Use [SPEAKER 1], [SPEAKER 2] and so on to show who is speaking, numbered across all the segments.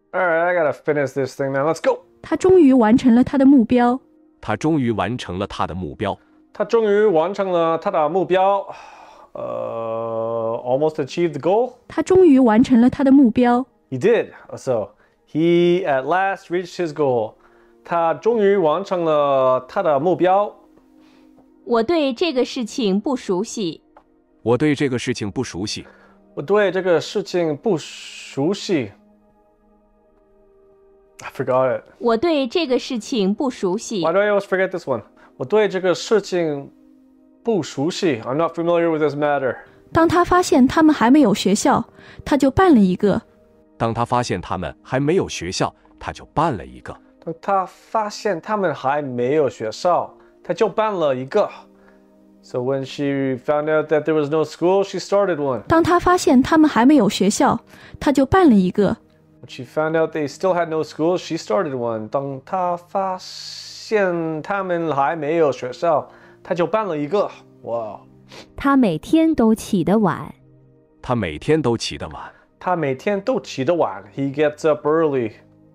[SPEAKER 1] Alright, I gotta finish this thing, man. Let's go.
[SPEAKER 2] 他终于完成了他的目标。
[SPEAKER 3] 他终于完成了他的目标。
[SPEAKER 1] 他终于完成了他的目标。Almost achieved the goal.
[SPEAKER 2] 他终于完成了他的目标。
[SPEAKER 1] He did. So, he at last reached his goal. 他终于完成了他的目标。
[SPEAKER 4] 我对这个事情不熟悉。
[SPEAKER 3] 我对这个事情不熟悉。
[SPEAKER 1] 我对这个事情不熟悉。I forgot it.
[SPEAKER 4] 我对这个事情不熟悉。
[SPEAKER 1] Why do I always forget this one? 我对这个事情不熟悉。I'm not familiar with this matter.
[SPEAKER 2] 当他发现他们还没有学校，他就办了一个。
[SPEAKER 3] 当他发现他们还没有学校，他就办了一个。
[SPEAKER 1] 当他发现他们还没有学校，他就办了一个。So when she found out that there was no school, she started one.
[SPEAKER 2] 当他发现他们还没有学校，他就办了一个。
[SPEAKER 1] When she found out they still had no school, she started one. 当他发现他们还没有学校，他就办了一个。哇！
[SPEAKER 5] 他每天都起得晚。
[SPEAKER 3] 他每天都起得晚。
[SPEAKER 1] 他每天都起得晚。He gets up early.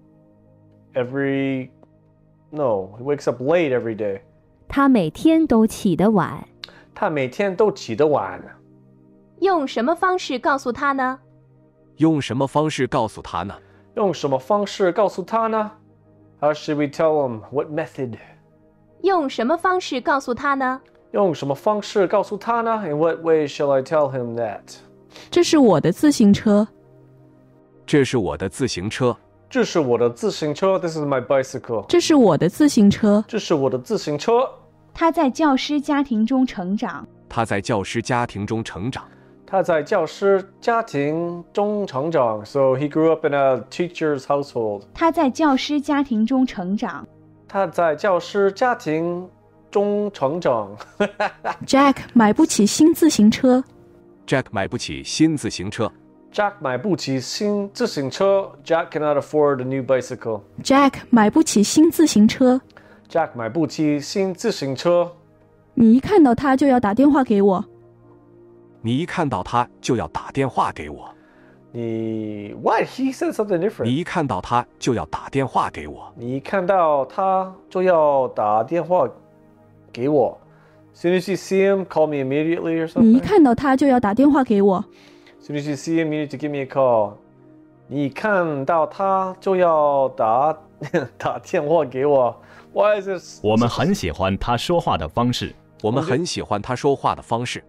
[SPEAKER 1] No, he wakes up late every day.
[SPEAKER 5] 他每天都起得晚。
[SPEAKER 1] 他每天都起得晚。
[SPEAKER 4] 用什么方式告诉他呢？
[SPEAKER 3] 用什么方式告诉他呢？
[SPEAKER 1] 用什么方式告诉他呢？ How should we tell him? What method?
[SPEAKER 4] 用什么方式告诉他呢？
[SPEAKER 1] 用什么方式告诉他呢？ In what way shall I tell him that?
[SPEAKER 2] 这是我的自行车。
[SPEAKER 3] 这是我的自行车。
[SPEAKER 1] 这是我的自行车。This is my bicycle.
[SPEAKER 2] 这是我的自行车。
[SPEAKER 1] 这是我的自行车。
[SPEAKER 6] 他在教师家庭中成长。
[SPEAKER 3] 他在教师家庭中成长。
[SPEAKER 1] 他在教师家庭中成长。So he grew up in a teacher's household.
[SPEAKER 6] 他在教师家庭中成长。
[SPEAKER 1] 他在教师家庭中成长。
[SPEAKER 2] Jack 买不起新自行车。
[SPEAKER 3] Jack 买不起新自行车。
[SPEAKER 1] Jack 买不起新自行车。Jack cannot afford a new bicycle.
[SPEAKER 2] Jack 买不起新自行车。
[SPEAKER 1] Jack 买不起新自行车。
[SPEAKER 2] 你一看到他就要打电话给我。
[SPEAKER 3] 你一看到他就要打电话给我。
[SPEAKER 1] What? He said something different.
[SPEAKER 3] 你一看到他就要打電話給我。
[SPEAKER 1] 你一看到他就要打電話給我。Soon as you see him, call me immediately or something.
[SPEAKER 2] 你一看到他就要打電話給我。
[SPEAKER 1] Soon as you see him, you need to give me a call. 你一看到他就要打電話給我。Why is this?
[SPEAKER 7] 我們很喜歡他說話的方式。
[SPEAKER 3] 我們很喜歡他說話的方式。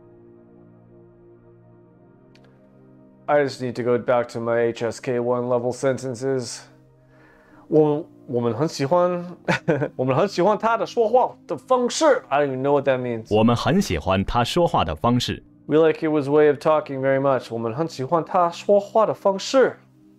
[SPEAKER 1] I just need to go back to my HSK1 level sentences. 我们很喜歡我們很喜歡他的說話的方式。I don't even know what that means.
[SPEAKER 7] 我們很喜歡他說話的方式。
[SPEAKER 1] We like his way of talking very much. 我們很喜歡他說話的方式。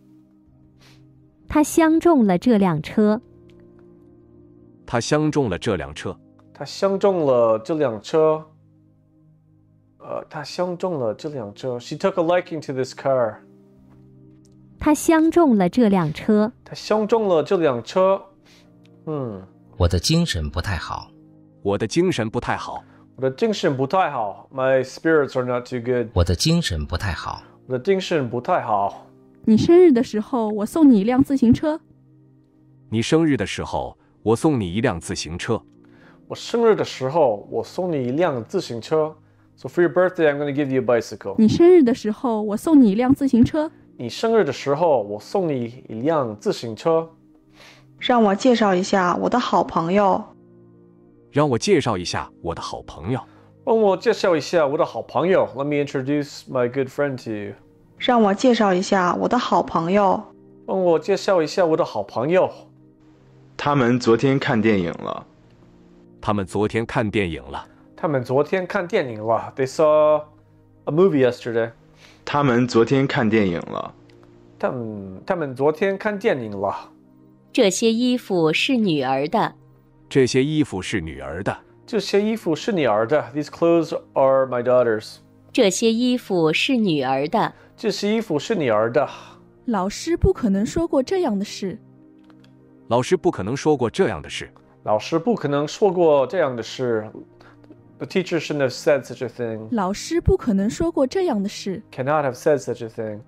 [SPEAKER 5] 他相中了這輛車。
[SPEAKER 3] 他相中了這輛車。
[SPEAKER 1] 他相中了這輛車。他相中了這輛車。She took a liking to this car.
[SPEAKER 5] 他相中了這輛車。
[SPEAKER 1] 他相中了這輛車。
[SPEAKER 8] 我的精神不太好。
[SPEAKER 3] 我的精神不太好。
[SPEAKER 1] 我的精神不太好。My spirits are not too good.
[SPEAKER 8] 我的精神不太好。
[SPEAKER 1] 我的精神不太好。
[SPEAKER 2] 你生日的時候，我送你一輛自行車。
[SPEAKER 3] 你生日的時候，我送你一輛自行車。
[SPEAKER 1] 我生日的時候，我送你一輛自行車。So for your birthday, I'm going to give you a bicycle.
[SPEAKER 2] 你生日的時候，我送你一輛自行車。
[SPEAKER 1] 你生日的時候，我送你一輛自行車。
[SPEAKER 9] 讓我介紹一下我的好朋友。
[SPEAKER 3] 讓我介紹一下我的好朋友。
[SPEAKER 1] 讓我介紹一下我的好朋友。Let me introduce my good friend to you.
[SPEAKER 9] 讓我介紹一下我的好朋友。
[SPEAKER 1] 讓我介紹一下我的好朋友。
[SPEAKER 10] 他們昨天看電影了。
[SPEAKER 3] 他們昨天看電影了。
[SPEAKER 1] 他們昨天看電影了。They saw a movie yesterday.
[SPEAKER 10] 他們昨天看電影了。
[SPEAKER 1] 他們昨天看電影了。
[SPEAKER 4] 這些衣服是女兒的。
[SPEAKER 3] 這些衣服是女兒的。
[SPEAKER 1] 這些衣服是女兒的。These clothes are my daughter's.
[SPEAKER 4] 這些衣服是女兒的。
[SPEAKER 1] 這些衣服是女兒的。
[SPEAKER 2] 老師不可能說過這樣的事。
[SPEAKER 3] 老師不可能說過這樣的事。
[SPEAKER 1] 老師不可能說過這樣的事。The teacher shouldn't have said such a thing.
[SPEAKER 2] 老師不可能說過這樣的事。
[SPEAKER 1] Cannot have said such a thing.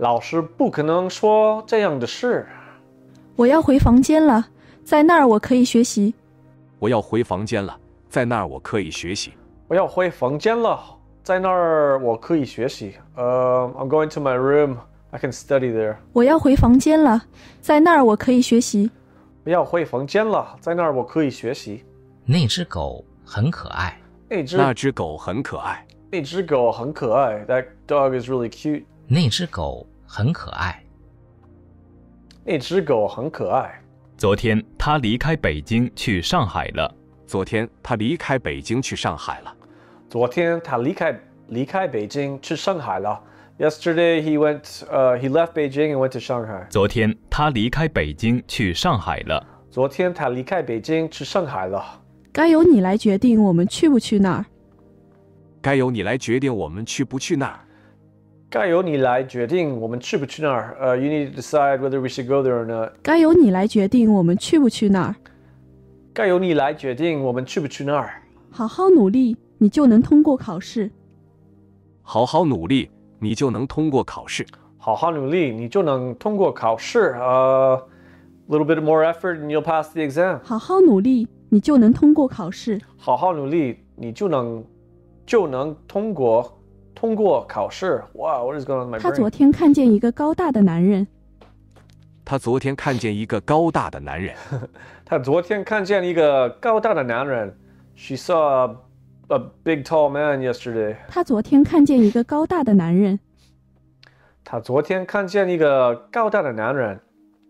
[SPEAKER 1] 老师不可能说这样的事。
[SPEAKER 2] 我要回房间了，在那儿我可以学习。
[SPEAKER 3] 我要回房间了，在那儿我可以学习。
[SPEAKER 1] 我要回房间了，在那儿我可以学习。I'm going to my room. I can study there.
[SPEAKER 2] 我要回房间了，在那儿我可以学习。
[SPEAKER 1] 我要回房间了，在那儿我可以学习。
[SPEAKER 8] 那只狗很可爱。
[SPEAKER 3] 那只狗很可爱。
[SPEAKER 1] 那只狗很可爱。That dog is really cute.
[SPEAKER 8] 那只狗很可爱。
[SPEAKER 1] 那只狗很可爱。
[SPEAKER 7] 昨天他离开北京去上海了。
[SPEAKER 3] 昨天他离开北京去上海了。
[SPEAKER 1] 昨天他离开北京去上海了。Yesterday he left Beijing and went to Shanghai.
[SPEAKER 7] 昨天他离开北京去上海了。
[SPEAKER 1] 昨天他离开北京去上海了。
[SPEAKER 2] 该由你来决定我们去不去那儿。
[SPEAKER 3] 该由你来决定我们去不去那儿。
[SPEAKER 1] 该由你来决定我们去不去那儿。You need to decide whether we should go there or not.
[SPEAKER 2] 该由你来决定我们去不去那儿。
[SPEAKER 1] 该由你来决定我们去不去那儿。
[SPEAKER 2] 好好努力，你就能通过考试。
[SPEAKER 3] 好好努力，你就能通过考试。
[SPEAKER 1] 好好努力，你就能通过考试。Little bit more effort and you'll pass the exam.
[SPEAKER 2] 好好努力，你就能通过考试。
[SPEAKER 1] 好好努力，你就能通过考试。Wow, what is going on in my brain?
[SPEAKER 2] 他昨天看见一个高大的男人。
[SPEAKER 3] 他昨天看见一个高大的男人。
[SPEAKER 1] 他昨天看见一个高大的男人。She saw a big tall man yesterday.
[SPEAKER 2] 他昨天看见一个高大的男人。
[SPEAKER 1] 他昨天看见一个高大的男人。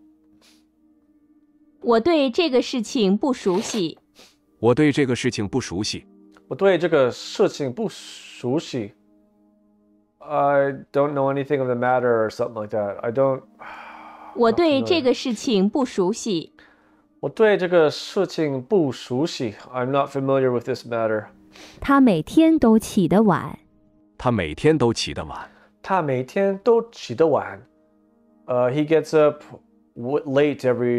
[SPEAKER 4] 我对这个事情不熟悉。
[SPEAKER 3] 我对这个事情不熟悉。
[SPEAKER 1] 我对这个事情不熟悉。I don't know anything of the matter or something like that. I don't.
[SPEAKER 4] 我对这个事情不熟悉。
[SPEAKER 1] 我对这个事情不熟悉。I'm not familiar with this matter.
[SPEAKER 5] 他每天都起得晚。
[SPEAKER 3] 他每天都起得晚。
[SPEAKER 1] 他每天都起得晚。He gets up late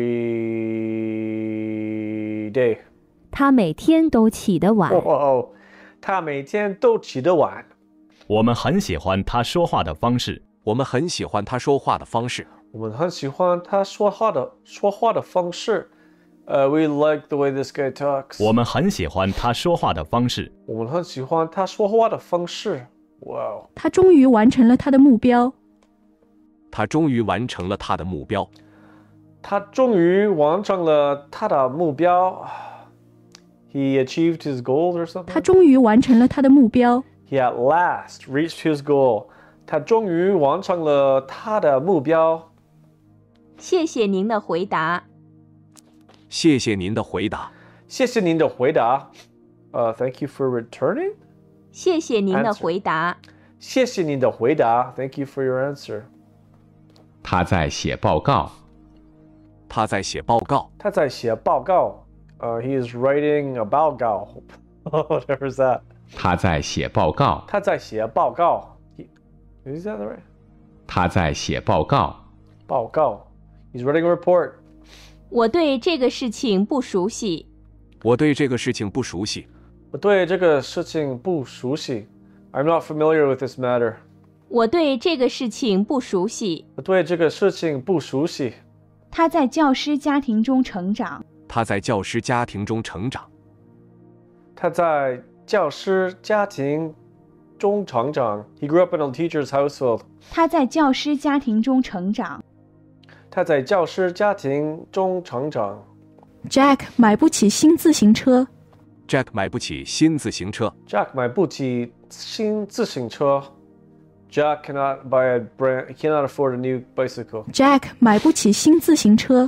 [SPEAKER 1] every day.
[SPEAKER 5] 他每天都起得晚。
[SPEAKER 1] 他每天都起得晚。
[SPEAKER 7] 我们很喜欢他说话的方式。
[SPEAKER 3] 我们很喜欢他说话的方式。
[SPEAKER 1] 我们很喜欢他说话的方式。We like the way this guy talks.
[SPEAKER 7] 我们很喜欢他说话的方式。
[SPEAKER 1] 我们很喜欢他说话的方式。Wow.
[SPEAKER 2] 他终于完成了他的目标。
[SPEAKER 3] 他终于完成了他的目标。
[SPEAKER 1] 他终于完成了他的目标。He achieved his goals or something.
[SPEAKER 2] 他终于完成了他的目标。
[SPEAKER 1] He at last reached his goal. 他终于完成了他的目标。
[SPEAKER 4] 谢谢您的回答。
[SPEAKER 3] 谢谢您的回答。
[SPEAKER 1] 谢谢您的回答。Thank you for returning.
[SPEAKER 4] 谢谢您的回答。
[SPEAKER 1] 谢谢您的回答。Thank you for your answer.
[SPEAKER 11] 他在写报告。
[SPEAKER 3] 他在写报告。
[SPEAKER 1] 他在写报告。He is writing a 报告。Whatever's that.
[SPEAKER 11] 他在写报告。
[SPEAKER 1] 他在写报告。Is that right?
[SPEAKER 11] 他在写报告。
[SPEAKER 1] 报告。He's writing a report.
[SPEAKER 4] 我对这个事情不熟悉。
[SPEAKER 3] 我对这个事情不熟悉。
[SPEAKER 1] 我对这个事情不熟悉。I'm not familiar with this matter.
[SPEAKER 4] 我对这个事情不熟悉。
[SPEAKER 1] 我对这个事情不熟悉。
[SPEAKER 6] 他在教师家庭中成长。
[SPEAKER 3] 他在教师家庭中成长。
[SPEAKER 1] 他在教师家庭中成长。He grew up in a teacher's household.
[SPEAKER 6] 他在教师家庭中成长。
[SPEAKER 1] 他在教师家庭中成长。
[SPEAKER 2] Jack 买不起新自行车。
[SPEAKER 3] Jack 买不起新自行车。
[SPEAKER 1] Jack 买不起新自行车。Jack cannot afford a new bicycle.
[SPEAKER 2] Jack 买不起新自行车。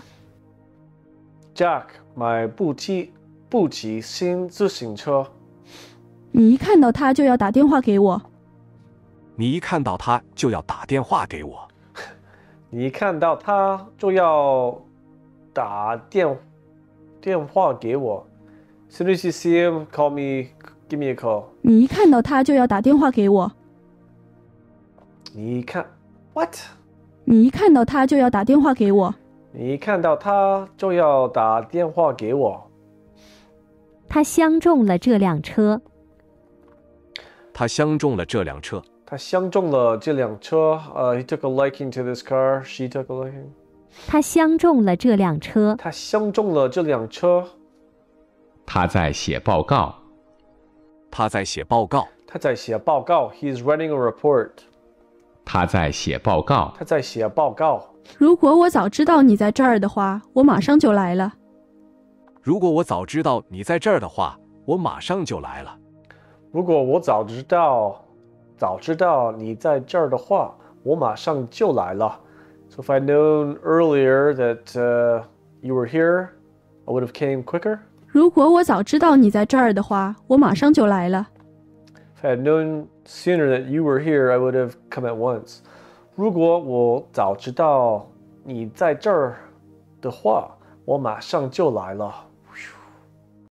[SPEAKER 1] Jack 买不起新自行车。
[SPEAKER 2] 你一看到他就要打电话给我。
[SPEAKER 3] 你一看到他就要打电话给我。
[SPEAKER 1] 你一看到他就要打电话给我。As soon as you see him, call me, give me a call.
[SPEAKER 2] 你一看到他就要打电话给我。
[SPEAKER 1] 你一看 ，what？
[SPEAKER 2] 你一看到他就要打电话给我。
[SPEAKER 1] 你一看到他就要打电话给我。
[SPEAKER 5] 他相中了这辆车。
[SPEAKER 3] 他相中了这辆车。
[SPEAKER 1] 他相中了这辆车。He took a liking to this car. She took a liking.
[SPEAKER 5] 他相中了这辆车。
[SPEAKER 1] 他相中了这辆车。
[SPEAKER 11] 他在写报告。
[SPEAKER 3] 他在写报告。
[SPEAKER 1] 他在写报告。He's writing a report.
[SPEAKER 11] 他在写报告。
[SPEAKER 1] 他在写报告。
[SPEAKER 2] 如果我早知道你在这儿的话，我马上就来了。
[SPEAKER 3] 如果我早知道你在这儿的话，我马上就来了。
[SPEAKER 1] 如果我早知道你在这儿的话，我马上就来了。So if I'd known earlier that you were here, I would have came quicker.
[SPEAKER 2] 如果我早知道你在这儿的话，我马上就来了。
[SPEAKER 1] If I had known sooner that you were here, I would have come at once. 如果我早知道你在这儿的话，我马上就来了。